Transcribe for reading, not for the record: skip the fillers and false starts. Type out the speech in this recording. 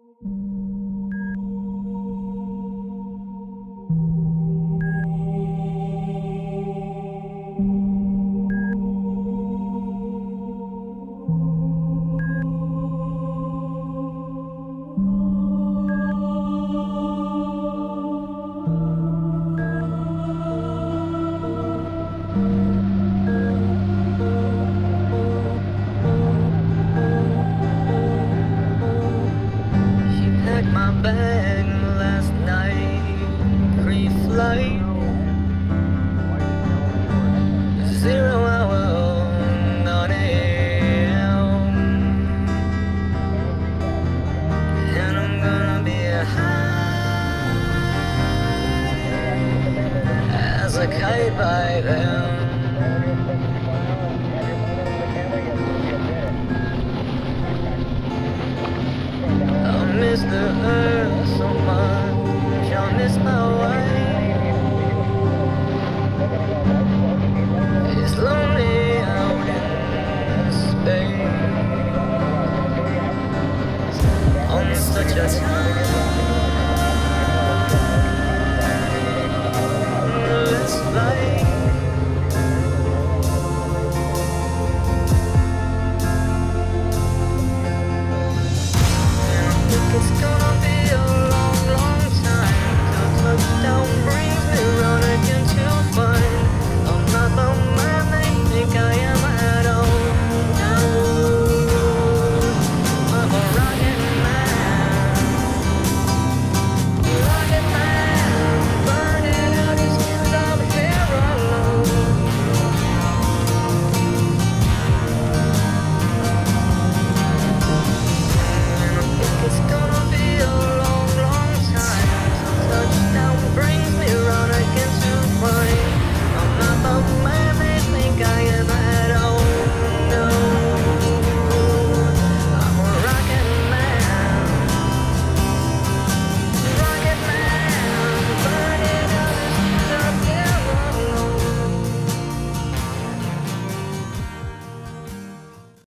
My bag last night, pre-flight, 0 hour, 9 a.m. And I'm gonna be high as a kite by then. I miss the earth so much, I miss my wife. It's lonely out in space on such a time.